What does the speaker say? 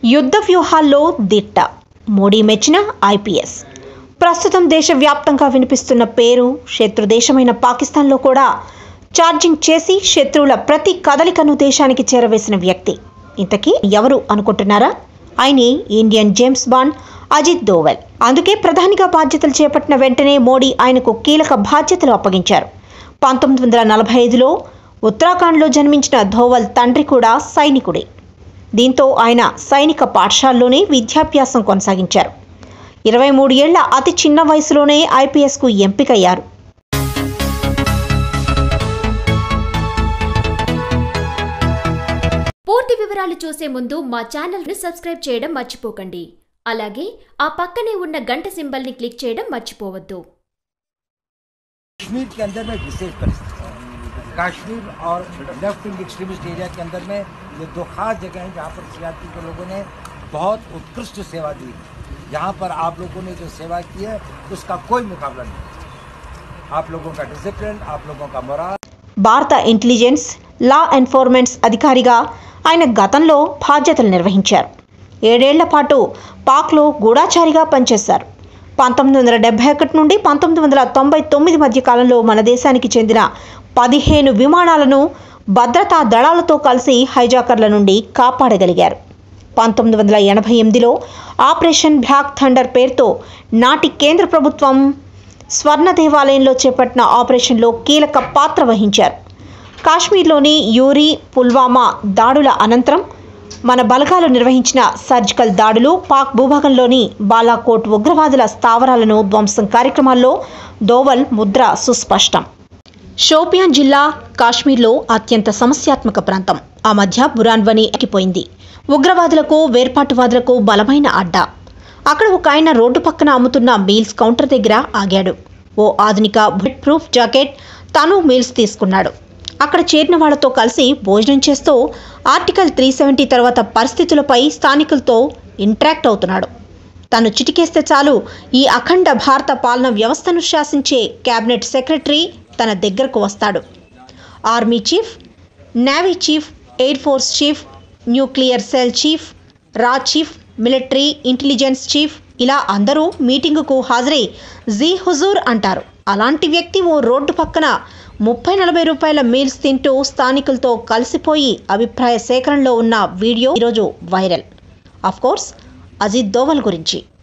యుద్ధ వ్యూహాల్లో దిట్ట మోడీ మెచ్చిన ఐపీఎస్. ప్రస్తుతం దేశవ్యాప్తంగా వినిపిస్తున్న పేరు శత్రు దేశమైన పాకిస్తాన్లో కూడా ఛార్జింగ్ చేసి శత్రువుల ప్రతి కదలికను దేశానికి చేరవేసిన వ్యక్తి. ఇంతకీ ఎవరు అనుకుంటున్నారా? ఆయనే Indian James Bond Ajit Doval. అందుకే ప్రధానిగా బాధ్యతలు చేపట్టిన వెంటనే మోడీ ఆయనకు కీలక బాధ్యతలు అప్పగించారు. 1945లో ఉత్తరాఖండ్లో జన్మించిన దోవల్ తండ్రి కూడా సైనికుడే. దీంతో ఆయన సైనిక పాఠశాలలోనే విద్యాభ్యాసం కొనసాగించారు. 23 ఏళ్ల అతి చిన్న వయసులోనే ఐపీఎస్కు ఎంపికయ్యారు. పూర్తి వివరాలు చూసే ముందు మా ఛానల్ని సబ్స్క్రైబ్ చేయడం మర్చిపోకండి. అలాగే ఆ పక్కనే ఉన్న గంట సింబల్ని క్లిక్ చేయడం మర్చిపోవద్దు. कश्मीर के अंदर में विशेष परिस्थिति है। कश्मीर और लेफ्ट विंग एक्सट्रीमिस्ट एरिया के अंदर में ये दो खास जगह हैं जहाँ पर सीआरपी के लोगों ने बहुत उत्कृष्ट सेवा दी। यहाँ पर आप लोगों ने जो सेवा की है उसका कोई मुकाबला नहीं। आप लोगों का डिसिप्लिन, आप लोगों का मोराल. భారత ఇంటెలిజెన్స్ లా ఎన్ఫోర్స్మెంట్ అధికారిగా ఆయన గతంలో బాధ్యతలు నిర్వహించారు. 7 ఏళ్ల పాటు పాక్లో గూఢాచారిగా పనిచేశారు. 1971 నుండి 1999 మధ్య కాలంలో మన దేశానికి చెందిన 15 విమానాలను భద్రతా దళాలతో కలిసి హైజాకర్ల నుండి కాపాడగలిగారు. 1988లో ఆపరేషన్ బ్లాక్ థండర్ పేరుతో నాటి కేంద్ర ప్రభుత్వం స్వర్ణ దేవాలయంలో చేపట్టిన ఆపరేషన్లో కీలక పాత్ర వహించారు. కాశ్మీర్లోని యూరి, పుల్వామా దాడుల అనంతరం మన బలగాలు నిర్వహించిన సర్జికల్ దాడులు, పాక్ భూభాగంలోని బాలాకోట్ ఉగ్రవాదుల స్థావరాలను ధ్వంసం కార్యక్రమాల్లో దోవల్ ముద్ర సుస్పష్టం. షోపియాన్ జిల్లా కాశ్మీర్లో అత్యంత సమస్యాత్మక ప్రాంతం. ఆ మధ్య బురాన్వని ఎక్కిపోయింది. ఉగ్రవాదులకు, వేర్పాటువాదులకు బలమైన అడ్డా. అక్కడ ఒక ఆయన రోడ్డు పక్కన అమ్ముతున్న మీల్స్ కౌంటర్ దగ్గర ఆగాడు. ఓ ఆధునిక బుల్లెట్ ప్రూఫ్ జాకెట్, తను మీల్స్ తీసుకున్నాడు. అక్కడ చేరిన వాళ్లతో కలిసి భోజనం చేస్తూ ఆర్టికల్ 370 తర్వాత పరిస్థితులపై స్థానికులతో ఇంటరాక్ట్ అవుతున్నాడు. తను చిటికేస్తే చాలు ఈ అఖండ భారత పాలన వ్యవస్థను శాసించే క్యాబినెట్ సెక్రటరీ తన దగ్గరకు వస్తాడు. Army chief, navy chief, air force chief, nuclear cell chief, రా చీఫ్, మిలిటరీ ఇంటెలిజెన్స్ చీఫ్, ఇలా అందరూ మీటింగుకు హాజరై జీ హుజూర్ అంటారు. అలాంటి వ్యక్తి ఓ రోడ్డు పక్కన 30-40 రూపాయల మీల్స్ తింటూ స్థానికులతో కలిసిపోయి అభిప్రాయ సేకరణలో ఉన్న వీడియో ఈరోజు viral. Of course Ajit Doval గురించి.